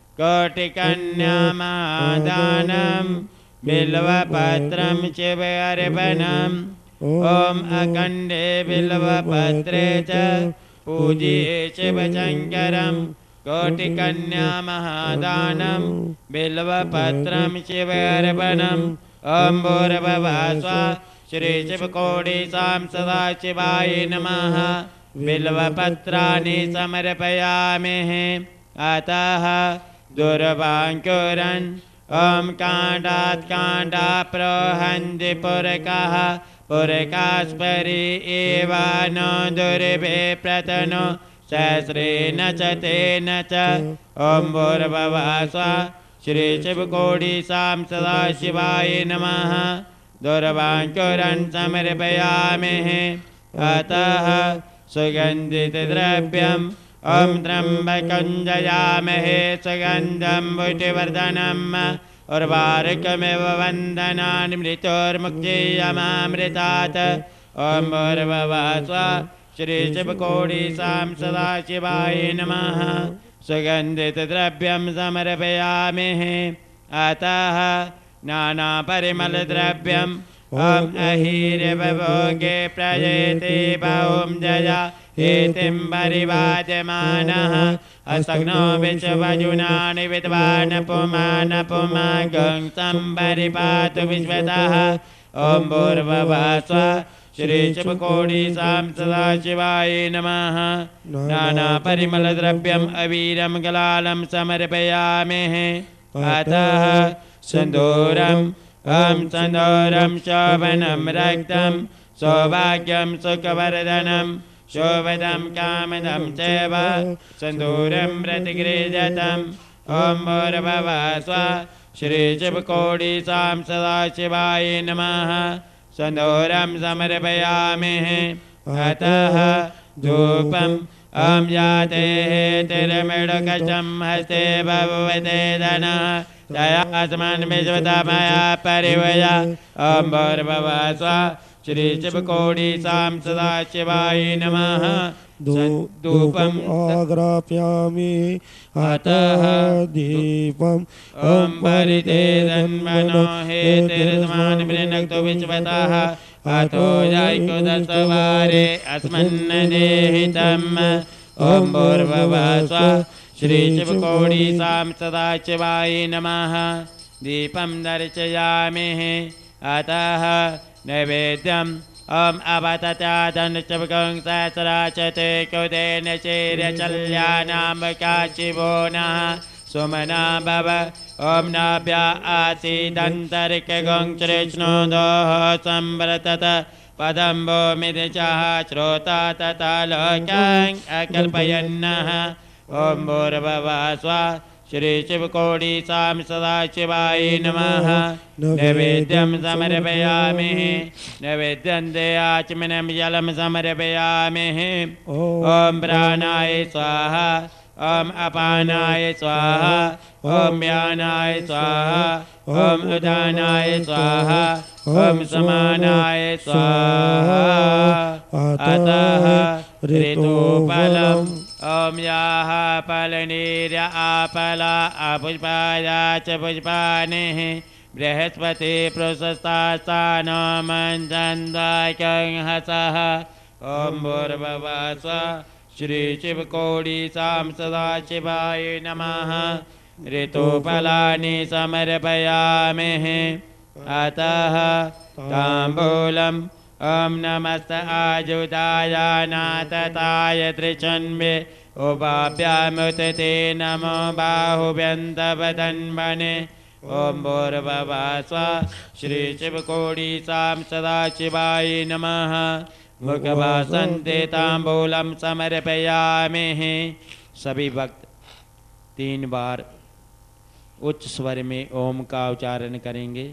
कोटिकन्यामादानं बिल्वपत्रं शिवार्पणम् ॐ अखण्डे बिल्वपत्रे च पूज्ये शिवशङ्करं कोटिकन्यामहादानं बिल्वपत्रं शिवार्पणम् ॐ भूर्भुवः स्वः श्रीशिवकोटिसां सदाशिवाय नमः बिल्वपत्राणि समर्पयामि अतः दुर्वाङ्कुरन् ॐ काण्डात् काण्डा प्रहन्ति पुरकः पुरकास्परि एव न दुर्भे प्रतनो सहस्रेण च तेन च ॐ भूर्भुवः स्वः श्रीशिवकोटिसां सदाशिवाय नमः दुर्वाङ्कुरन् समर्पयामि अतः सुगन्धितद्रव्यम् ॐ त्र्यम्बकं जयामहे सुगन्धं पुष्टिवर्धनम् उर्वारुकमिव वन्दनानि मृत्योर्मुक्तियमामृतात् ॐ भूर्भुवः स्वः श्रीशिवकोटिसां सदाशिवाय नमः सुगन्धितद्रव्यं समर्पयामि अतः नानापरिमलद्रव्यम् ॐ अहिर्भोगे प्रयेति बहुं जया हेतिं परिवाद्यमानः अस्तग्नो विश्वजुनानि विद्वान् पुमान् पुमागं सम्परिपातु विश्वतः ॐ भूर्भुवः स्वः श्रीशिवकोटिसां सदाशिवाय नमः नानापरिमलद्रव्यम् अवीरं गलालं समर्पयामि अतः सिन्दूरम् ॐ सिन्दूरं शोभनं रक्तं सौभाग्यं सुखवर्धनं शोभदं कामदं चैव सिन्दूरं प्रतिगृह्यतम् ॐ भूर्भुवः स्वः श्रीशिवकोटिसां सदाशिवाय नमः सिन्दूरं समर्पयामि अतः धूपम् ॐ याते तिरमिडुकचं हस्ते भगवते धनः दयास्मन् विश्वतमया परिवया ॐ भूर्भुवः स्वः श्रीशिवकोटिसां सदाशिवाय नमः धूपम् आग्राप्यामि अतः दीपम् ॐ परिते धन्वनो हेतिर्स्मान् वृणक्तु विश्वतः अतो यायकुदसवारे अस्मन्नदेहितम् ॐ भूर्भुवः स्वः श्रीशिवकोटिसां सदाशिवाय नमः दीपं दर्शयामि अतः नैवेद्यम् ॐ अवतत्यादनुचवकं सहस्राचते कुदेन चैर्यचल्यानां काशिवो नः सुमना भव ॐ नाभ्या आसीदन्तरिकगं कृष्णोदोः संव्रतत पदं भूमिर्चः श्रोता तथा लोकं अकल्पयन्नः ॐ भूर्भुवः स्वः श्रीशिवकोटिसां सदाशिवाय नमः नैवेद्यं समर्पयामि नैवेद्यं देयाचमनं जलं समर्पयामि ॐ प्राणाय स्वाहा ॐ अपानाय स्वाहा ॐ व्यानाय स्वाहा ॐ उदानाय स्वाहा ॐ समानाय स्वाहा अतः ऋतुफलम् ॐ याः फलनीर्य आपला अपुष्पाया च पुष्पाणि बृहस्पति प्रशस्तास्तानो मञ्चन्दायकं हसः ॐ भूर्भुवः स्वः श्रीशिवकोटिसां सदाशिवाय नमः ऋतुफलानि समर्पयामि अतः ताम्बूलम् ॐ नमस्त आयुधाय नाथताय त्रिचन्वे उपाभ्यामुते नमो बाहुव्यन्तवदन्वने ॐ भूर्भुवः स्वः श्रीशिवकोटिसां सदाशिवाय नमः मुखवासन्ते ताम्बूलं समर्पयामि सभी भक्त तीन बार उच्च स्वर में ओम का उच्चारण करेंगे।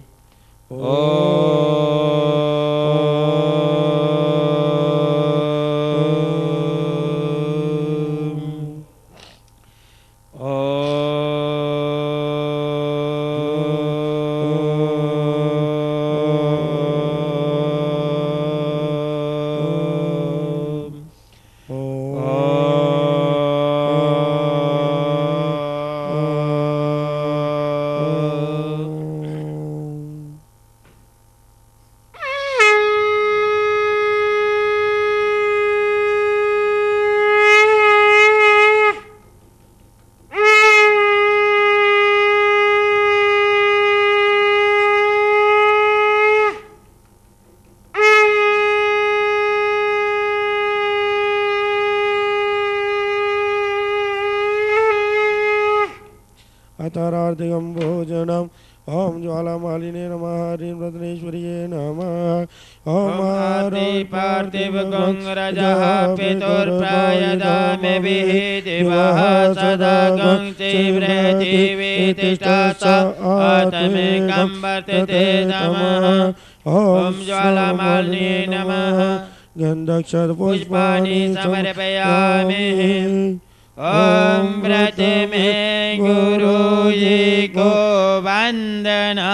अतरार्थिकं भोजनम् ॐ ज्वालामालिने नमः ह्रीं रत्नेश्वर्ये नमः ॐ आरति पार्थिवगङ्गरजः पितुर्प्रयदामिभिः दिवः सदा गं तीव्रतीवेतिष्ठा स आत्मेकं वर्तते नमः ॐ ज्वालामालिने नमः गन्धक्षतपुष्पाणि समर्पयामि ओम प्रथमे गुरु जी को वंदना,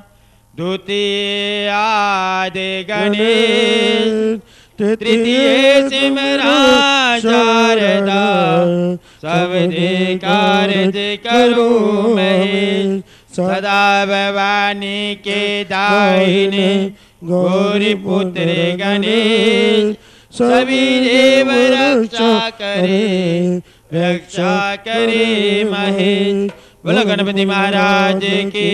द्वितीय आदि गणेश, तृतीय सिमरन शारदा, सब कार्य करो महेश, सदा भवानी के दाहिने गौरी पुत्र गणेश, सभी देव रक्षा करे, रक्षा करे महेश। बोलो गणपति महाराज की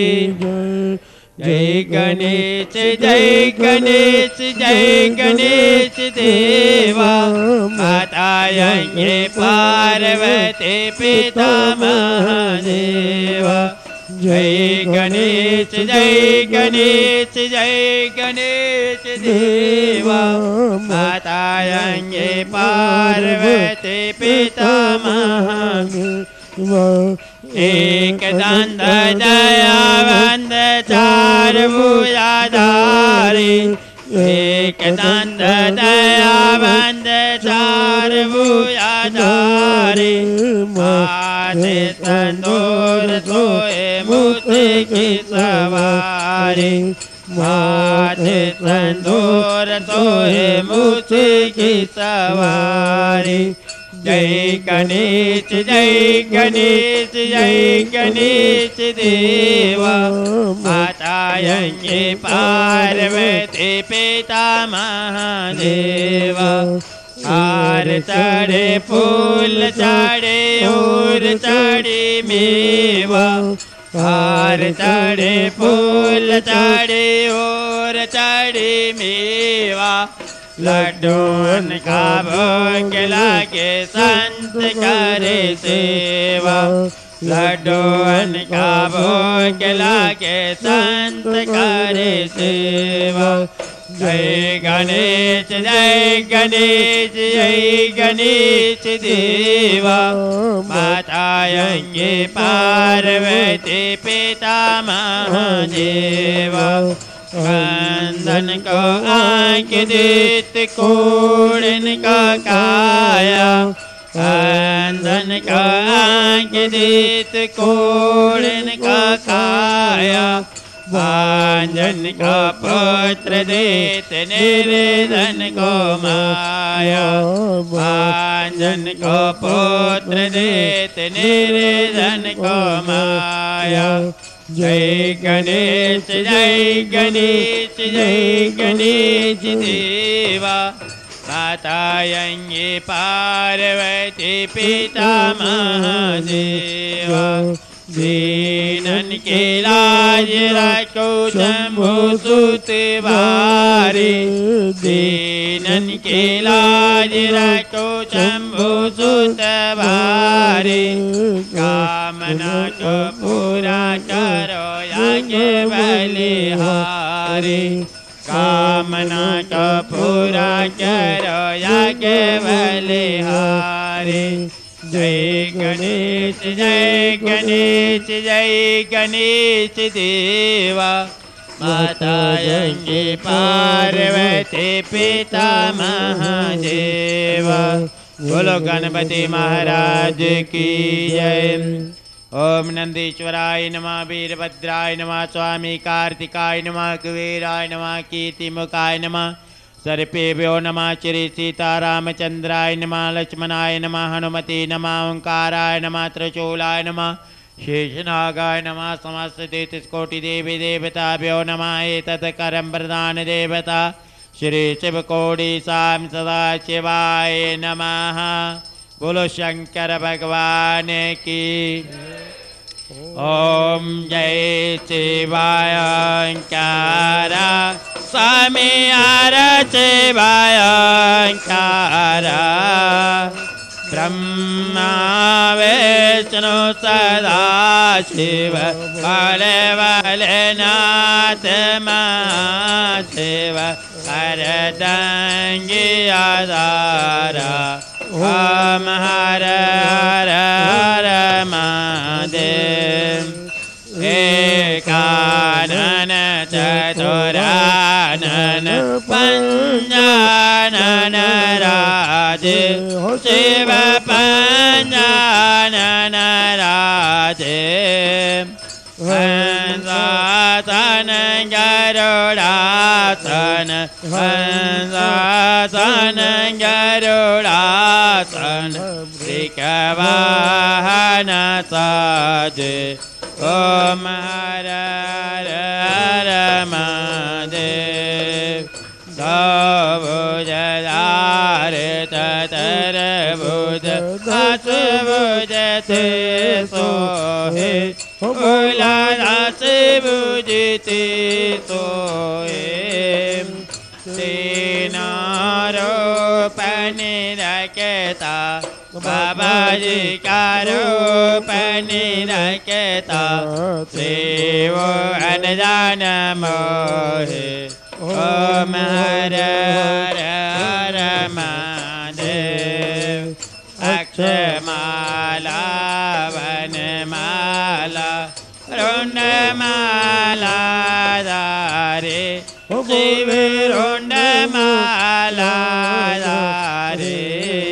जय। गणेश जय गणेश जय गणेश देवा, माता यज्ञ पार्वती पिता महादेवा। जय गणेश जय गणेश जय गणेश देवा, माता यज्ञ पार्वती पिता महादेवा। एक दंत दयावंत चार भुजाधारी, एक दंत दयावंत चार भुजाधारी, माथे संदूर सोए मूर्ति की सवारी, माथे संदूर सोए मूर्ति की सवारी। जय गणेश जय गणेश जय गणेश देवा, माता यज्ञ पार्वती पिता महादेवा। हार चढ़े फूल चढ़े और चढ़े मेवा, हार चढ़े फूल चढ़े और चढ़े मेवा। लड्डून का भोग लागे संत करे सेवा, लड्डून का भोग लागे संत करे सेवा। जय गणेश जय गणेश जय गणेश देवा, माता यज्ञ पार्वती पिता महादेवा। कंदन को आँख देत कोड़न का काया, कंदन का आँख देत कोड़न का काया। भांजन का पुत्र देत निर्धन को माया, भांजन को पुत्र देत निर्धन को माया। जय गणेश जय गणेश जय गणेश देवा, माता यज्ञ पार्वती पिता महादेवा। दीनन के लाज रखो शंभु सुत बारे, दीनन के लाज रखो शंभु सुत बारे। कामना को पूरा करो यज्ञ बलिहारी, कामना को पूरा करो यज्ञ बलिहारी। जय गणेश जय गणेश जय गणेश देवा, माता यज्ञ पार्वती पिता महादेवा। बोलो गणपति महाराज की जय। ओम नंदीश्वराय नमः, वीरभद्राय नमः, स्वामी कार्तिकाय नमः, कुबेराय नमः, कीर्तिमुखाय नमः, सर्पेभ्यो नमः, श्री सीतारामचंद्राय नमः, लक्ष्मणाय नमः, हनुमते नमः, ओंकाराय नमः, त्रिशूलाय नमः, शेषनागाय नमः, समस्त तेतिस्कोटि देवी देवताभ्यो नमः। एतत् करम प्रदान देवता श्री शिवकोटि साम सदा शिवाय नमः। बोलो शंकर भगवान की। ओम जय शिवाय ओंकारा, स्वामी हर शिवाय ओंकारा। ब्रह्मा विष्णु सदा शिव, बले बले नाथ महाशिव, हरदंगी आधारा। ओम हर हर हर महादेव। एकानन चतुरानन पंचानन राज, शिव पंचानन राजे हंसासन गरुड़ासन हंसासन गरुड़ासन वृषवाहन साजे ओम हर हर हर महादेव भुजदार ततर्भुज दस भुज थे सोहे भोला दस भुजते सोहे तीनारोपण रखता बाबा जी का रोपण रखता देव अनजान मोहे ओम हर हर हर महादेव अक्षमाला वनमाला रुंडमाला धारे शिव रुंडमाला धारे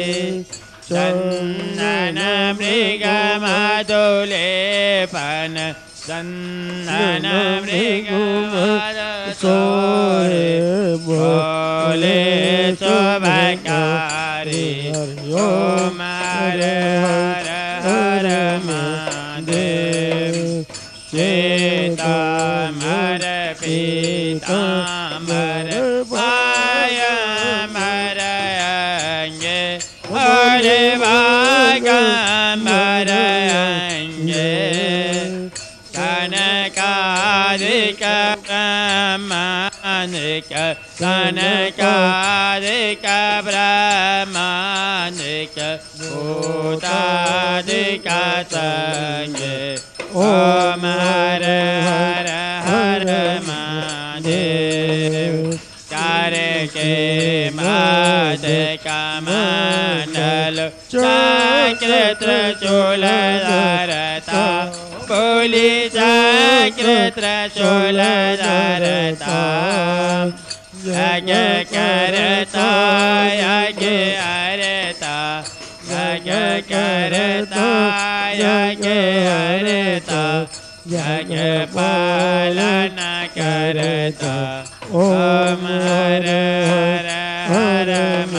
चंदन मृग मधुलेपन चंदन मृग सोहे बोले शुभकारी ओम हर हर हर महादेव श्वेतांबर पीतांबर पायंबर अंगे और वागंबर अंगे कनकादिक ब्रह्मांडिक कनकादिक ब्रह्मांडिक भूतादिक संगे ओम हर हर हर महादेव कार्य के माद कमंडल चक्र त्रिशूल धरता बोली चक्र त्रिशूल धरता यज्ञ करता यज्ञ हरता यज्ञ करता यज्ञ हरता यज्ञ पालन करता ओम हर हर हर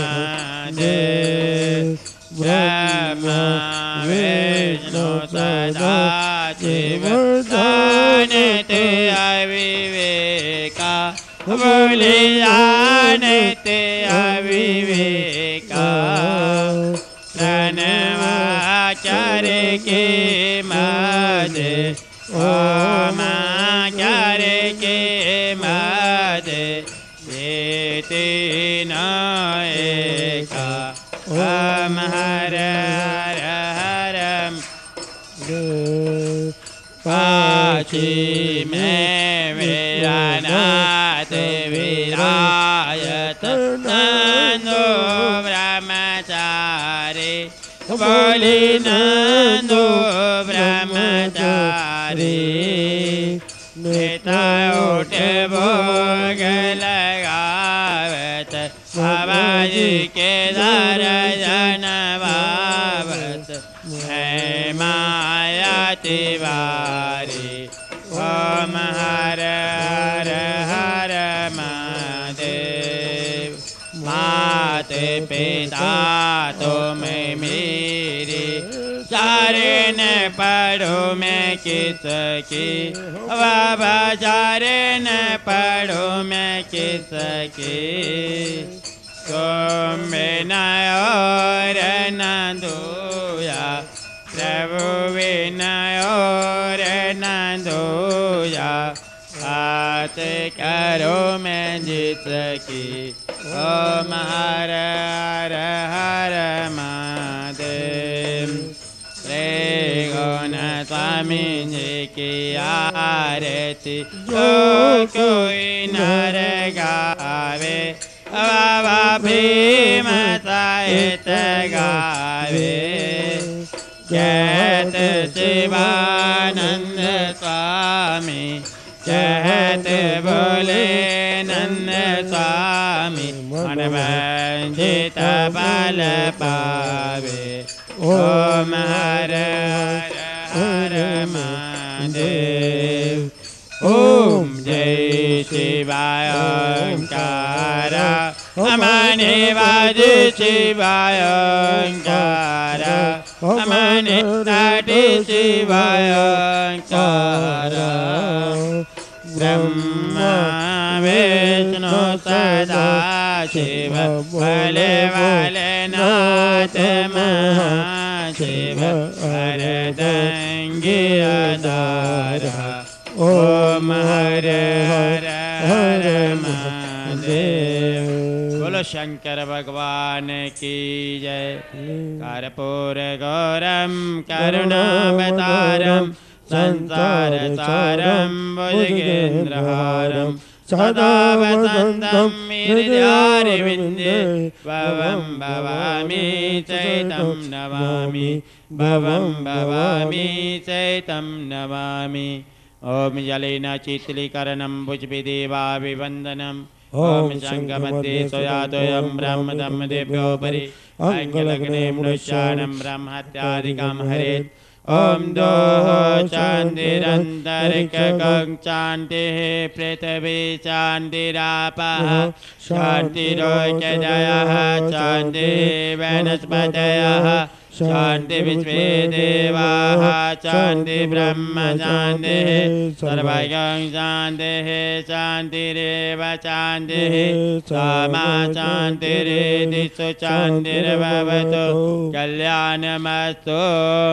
महादेव ब्रह्मा विष्णु सदा शिव जानते अविवेका बोले जानते अविवेका प्रणवाचार्य के मादे ओमाचार्य के मादे ये नायका ओम हर हर हर काशी में वीरानाथ विरायत नंदो ब्रह्मचारी बोली नंदो ब्रह्मचारी नेता उठ भोग लगावत बाबा जी के दर्शन बाबत है माया तिवारी ओम हर हर हर महादेव माते पिता तुम मेरे चरण पढ़ो मैं किसकी बाबा चरण पढ़ो मैं किसकी तुम विनय और न दूया प्रभु विनय और न दूया हाथ करो मैं जिसकी ओम हर हर हर महादेव श्री गुण स्वामी जी की आरती जो कोई नर गावे बाबा भीम साहित गावे कहत शिवानंद स्वामी कहत बोले नंद स्वामी मन वंचित बल पावे ओम हर हर हर महादेव। ओम जय शिवाय ओंकार अमने वाज शिवाय ओंकार अमने ताटे शिवाय ओंकार। ब्रह्मा विष्णु सदा शिव भले वाले नाथ महाशिव हरदंगी अदारा। ओम हर हर हर महादेव। बोलो शंकर भगवान की जय। कर्पूर गौरम करुणावतारम संसार सारम भुजगेन्द्रहारम सदा वसन्तं हृदयारविन्दे भवं भवामि चैतं नमामि भवं भवामि चैतं नमामि। ओम जलेन शीतलीकरणं भुजविदेवाभिवन्दनम्। ओम शङ्खमध्ये स्वयातोऽयं ब्रह्मदम्मदेभ्योपरि अङ्गलग्ने मृष्याणं ब्रह्महत्यादिकं हरेत्। ओम दोः चान्तिरन्तरिक्षं शान्तिः पृथिवी शान्तिरापः शान्तिरोषधयः शान्तिः वनस्पतयः शान्ति विश्वे देवाः शान्ति ब्रह्म शान्तिः सर्वं शान्तिः शान्तिरेव शान्तिः सामा शान्तिरेति शान्तिर्भवतु कल्याणमस्तु।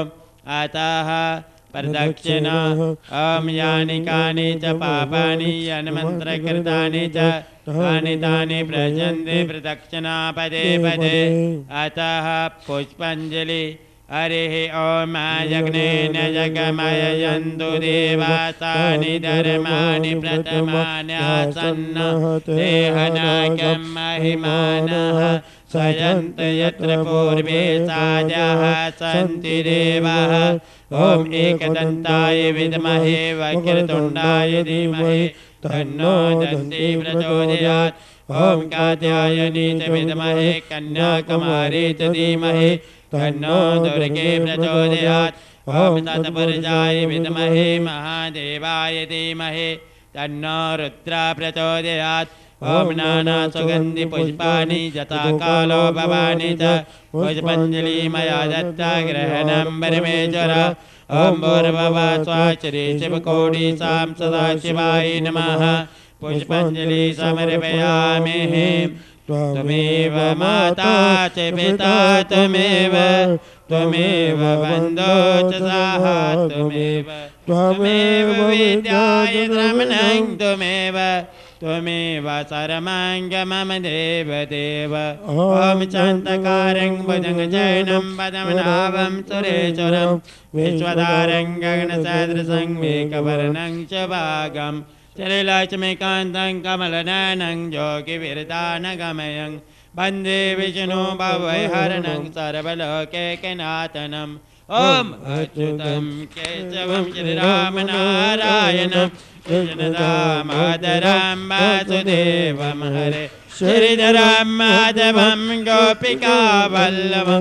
अतः प्रदक्षिणा ओम यानि कानि च पापानि यन्मन्त्रकृतानि च तानि तानि प्रजन्ते प्रदक्षिणा पदे पदे। अतः पुष्पाञ्जलि हरिः ओम यज्ञेन यज्ञमयन्तु देवासानि धर्माणि प्रथमानि आसन्नः देहनाकं महिमानः सयन्त यत्र पूर्वे साजः सन्ति देवाः। ओम एकदन्ताय विद्महे वक्रतुण्डाय धीमहि तन्नो दन्ती प्रचोदयात्। ओम कात्यायनी च विद्महे कन्याकुमारी च धीमहि तन्नो दुर्गे प्रचोदयात्। ओम तत्पुरुषाय विद्महे महादेवाय धीमहि तन्नो रुद्रा प्रचोदयात्। ओम नाना सुगंधि पुष्पाणि यथा कालो भवानि च पुष्पाञ्जलि मया दत्ता ग्रहणं परमेश्वर। ओम भूर्भुवः स्वः श्री शिवकोटि सां सदा शिवाय नमः। पुष्पाञ्जलि समर्पयामि। त्वमेव माता च पिता त्वमेव त्वमेव बन्धो च सखा त्वमेव त्वमेव विद्याय रमणं त्वमेव त्वमेव सर्वं मम देव देव। ओम शान्तकारं भुजगशयनं पद्मनाभं सुरेश्वरं विश्वधारं गगनसदृशं मेघवर्णं च भागं श्रीलक्ष्मीकान्तं कमलनयनं योगिविरदानगमयं वन्दे विष्णु भवैहरणं सर्वलोकैकनाथनम्। ओम अच्युतं केशवं श्रीरामनारायणं कृष्णदामोदरं वासुदेवं हरे श्रीधरं माधवं गोपिकावल्लभं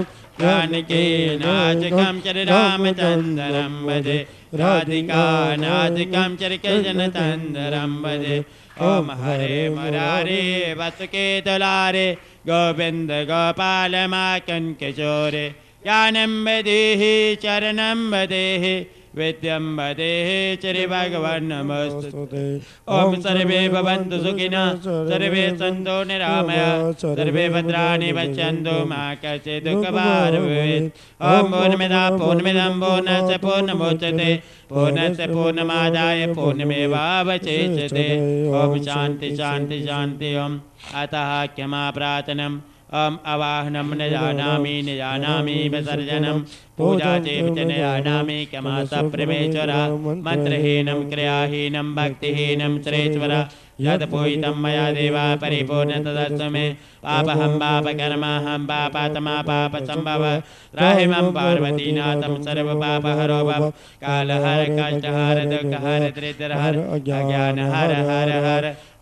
जानकीनाथकं श्रीरामचन्द्रं भजे राधिकानाथकं श्रीकृष्णचन्द्रं भजे। ओम हरे मुरारे वसुकेतलारे गोविन्द गोपाल माकं किशोरे ज्ञानं वदेहि चरणं वदेहि विद्यं वदेहि श्रीभगवान् नमोस्तुते। ओम सर्वे भवन्तु सुखिनः सर्वे सन्तु निरामयाः सर्वे भद्राणि पश्यन्तु मा कश्चित् दुःखभाग् भवेत्। ओम पूर्णमिदः पूर्णमिदं पूर्णस्य पूर्णमुदच्यते पूर्णस्य पूर्णमादाय पूर्णमेवावशिष्यते। ओम शान्ति शान्ति शान्ति। ओम अतः क्षमा प्रार्थनम्। ओम अवाहनं न जानामि न जानामि विसर्जनं पूजा चेत् न जानामि क्षमा सप्रमेश्वर। मंत्रहीनं क्रियाहीनं भक्तिहीनं श्रेश्वर यत्पूजितं मया देवा परिपूर्ण तदस्तु मे। पापहं पापकर्माहं पापात्मा पापसम्भव त्राहिमं पार्वतीनाथं सर्वपापहरो भव। कालहर कष्टहर दुःखहर दरिद्रहर अज्ञानहर हर हर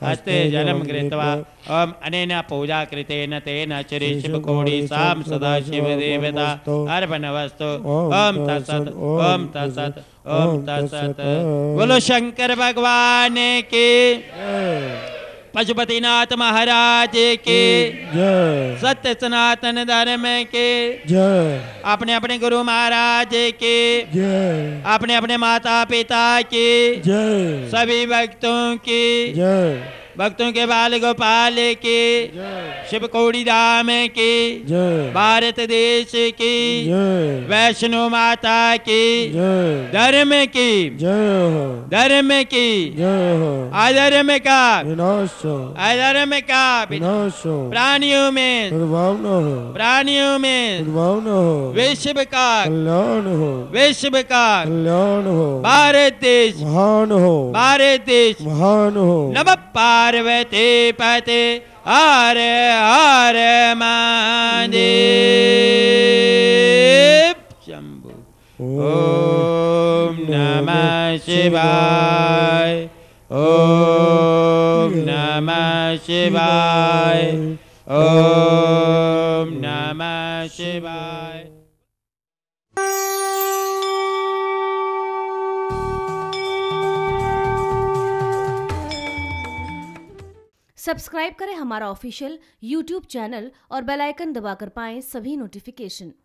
हस्ते जलम कृत्वा ओम अनेन पूजा कृतेन तेन श्री शिवकोटि साम सदा शिव देवता अर्पणवस्तु ओम तत्सत ओम तत्सत ओम तत्सत। बोलो शंकर भगवान के, पशुपतिनाथ महाराज के, सत्य सनातन धर्म के, अपने अपने गुरु महाराज के, अपने अपने माता पिता के, सभी भक्तों के, भक्तों के बाल गोपाल के, शिवकोटि धाम के, भारत देश की, वैष्णो माता की, धर्म की, धर्म की, अधर्म का, अधर्म का, प्राणियों में, प्राणियों में, विश्व का, विश्व का, भारत देश, भारत देश, नमः पार्वती पते हर हर महादेव शंभु। ओम नमः शिवाय, ओम नमः शिवाय, ओम नमः शिवाय। सब्सक्राइब करें हमारा ऑफिशियल यूट्यूब चैनल और बेल आइकन दबाकर पाएं सभी नोटिफिकेशन।